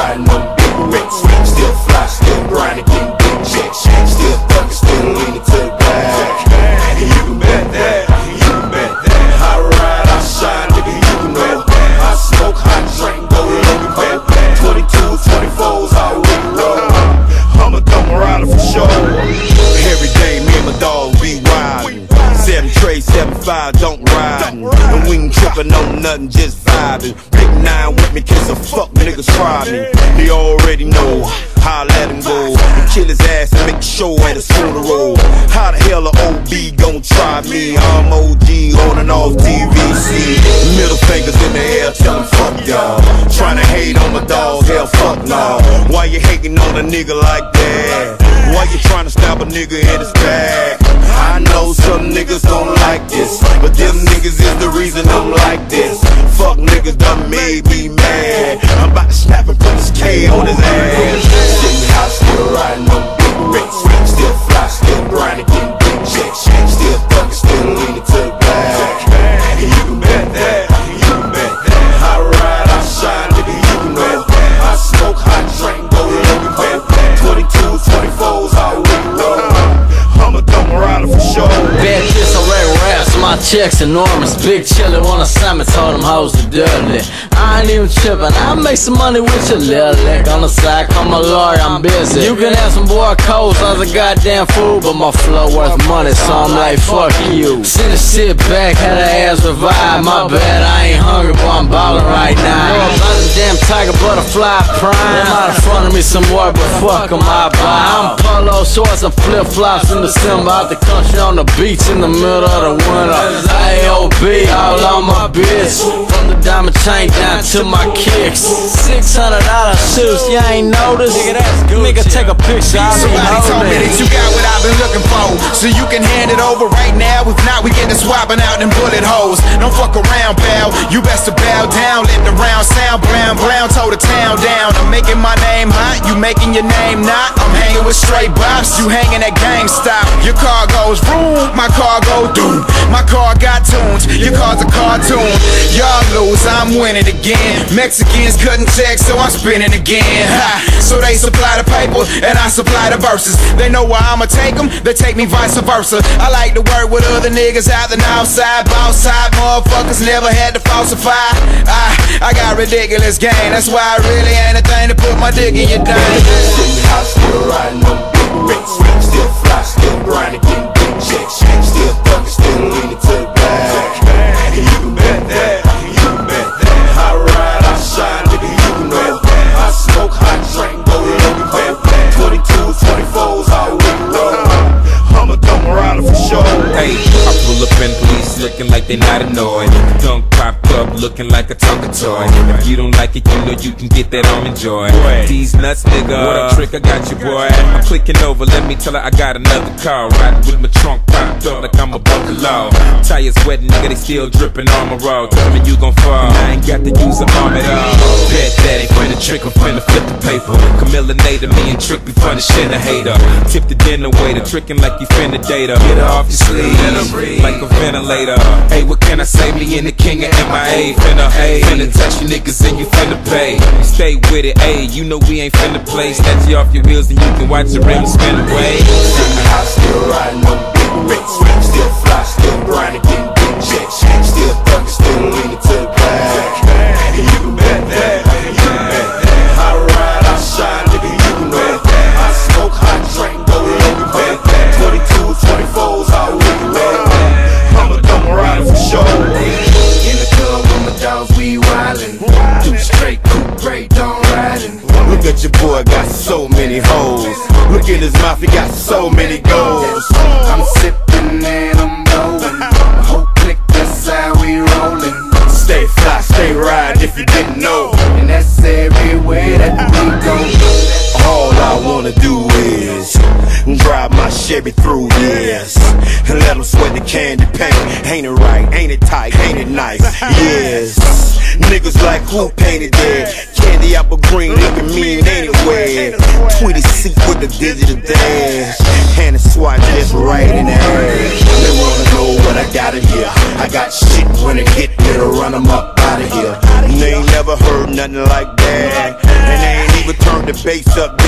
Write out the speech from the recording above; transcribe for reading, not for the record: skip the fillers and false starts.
riding them big bricks. Still fly, still grinding, getting big checks. Still thugging, still leaning to the back. And you can bet that, you can bet that. I ride, I shine, nigga, you can bet that. I smoke, hot drink, go low, bet that. 22s, 24s, all week long. I'm a dumb rider for sure. Every day, me and my dog be riding. 7 Trey, 7-5, don't ride. And we ain't trippin' on nothing, just vibing. Big 9 with me, kiss a fuck niggas try me. They already know how I let him go. And kill his ass and make sure at his funeral. How the hell a OB gon' try me? I'm OG on and off TVC. Middle fingers in the air, tell him fuck y'all. Tryna hate on my dog, hell fuck nah. Why you hating on a nigga like that? Why you tryna stab a nigga in his back? I know some niggas don't like this, but them niggas is the reason I'm like this. Fuck niggas done made me mad. I'm about to snap and put this K on his ass. Sitting high, still riding them big bricks. Still fly, still grinding, getting big checks. Still thugging, still leaning to the back. And you can bet that, you can bet that. I ride, I shine, nigga, you can bet that. I smoke, hot drink, go low, bet that. 22s, 24s, all week long. I'm a dumb rider for sure. Bad kids already raps, my checks enormous. Big chillin' on assignment, told them hoes to dirty. I ain't even trippin', I make some money with your little lick. On the side, call my lawyer, I'm busy. You can have some boy codes, I was a goddamn fool, but my flow worth money, so I'm like, fuck you. Send a shit back, had her ass revive. My bad, I ain't hungry, but I'm ballin' right now. Know about the damn tiger butterfly prime. They might have fronted me some more, but fuck them, I buy. I'm polo shorts and flip flops in December. Out the country on the beach in the middle of the winter. AOB all on my bitch. From the diamond chain down to my kicks. $600 shoes, you ain't noticed? Nigga, take a picture, I somebody told me that you got what I've been looking for, so you can hand it over right now. If not, we get to swapping out them bullet holes. Don't fuck around, pal, you best to bow down. Let the round sound, brown, told the town down. I'm making my name hot, you making your name not. I'm hanging with straight bops, you hanging at GameStop. Your car goes vroom, my car go doom. My car got tunes, your car's a cartoon. Y'all lose, I'm winning again. Mexicans cutting checks, so I'm spinning again. Ha. So they supply the paper, and I supply the verses. They know where I'ma take them, they take me vice versa. I like to work with other niggas out the north side. Boss side motherfuckers never had to falsify. I got ridiculous game, that's why I really ain't a thing to put my dick in your dime. Sitting high, still riding them big bricks. Still fly, still grinding, getting big checks. Still thugging, still leaning to the back. And you can bet that, you can bet that. I ride, I shine, nigga, you can bet that. I smoke, hot drink, go low, bet that. 22s, 24s, all week long. I'm a dumb rider for sure. Hey, I pull up in police looking like they not annoyed. Dunk pop up looking like a Tonka toy. If you don't like it, you know you can get that on enjoy. These nuts, nigga, what a trick, I got you, boy. I'm clicking over, let me tell her I got another car. Riding with my trunk popped up like I'm above the law. Tires wet, nigga, they still dripping on my road. Tell me you gon' fall, I ain't got to use an arm at all. Bet that ain't finna trick, I'm finna flip the paper. Camilla nader, me and Trick be funny shit, a hater. Tip the dinner waiter, tricking like you finna date her. Get her off your sleeve, like a ventilator. Hey, what can I say? Me and the king of MIA finna touch you niggas and you finna pay. Stay with it, ayy, you know we ain't finna play. Snatch you off your wheels and you can watch the rims spin away. Sitting high, still riding them big bricks. Still fly, still grinding, getting big checks. Still thugging, still leaning to the back. And you can bet that, you can bet that. I ride, I shine, nigga, you can bet that. I smoke, hot drink, go low, bet that. 22s, 24s, all week long. I'm a dumb rider for sure. In the club with my dogs, we wildin'. Do straight, coupe, great, don't riding. Look at your boy, got so many hoes. Look at his mouth, he got so many goals. I'm sippin' and I'm blowin'. My whole clique, that's how we rollin'. Stay fly, stay ride if you didn't know. And that's everywhere that we go. All I wanna do is drive my Chevy through this and let them sweat the candy paint. Ain't it right, ain't it tight, ain't it nice? Yes. Niggas like who painted that? Candy apple green looking mean anyway. Tweety seat with the digital dash. And the swat just right in the air. They wanna know what I got in here. I got shit when it hit me to run them up out of here. And they ain't never heard nothing like that. And they ain't even bass up,